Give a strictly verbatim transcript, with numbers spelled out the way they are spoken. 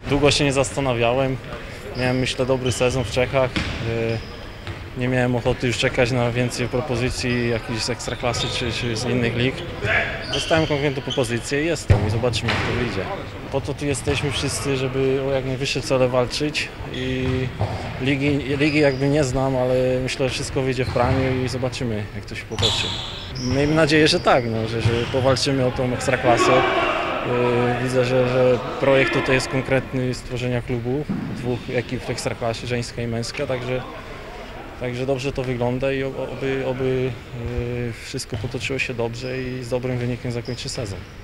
Długo się nie zastanawiałem. Miałem, myślę, dobry sezon w Czechach. Nie miałem ochoty już czekać na więcej propozycji jakichś z Ekstraklasy czy, czy z innych lig. Dostałem konkretną propozycję i jestem i zobaczymy, jak to wyjdzie. Po to tu jesteśmy wszyscy, żeby o jak najwyższe cele walczyć i ligi, ligi jakby nie znam, ale myślę, że wszystko wyjdzie w praniu i zobaczymy, jak to się potoczy. Miejmy nadzieję, że tak, no, że, że powalczymy o tą Ekstraklasę. Widzę, że, że projekt tutaj jest konkretny stworzenia klubu, dwóch ekip w Ekstraklasie, żeńska i męska, także Także dobrze to wygląda i oby, oby wszystko potoczyło się dobrze i z dobrym wynikiem zakończy sezon.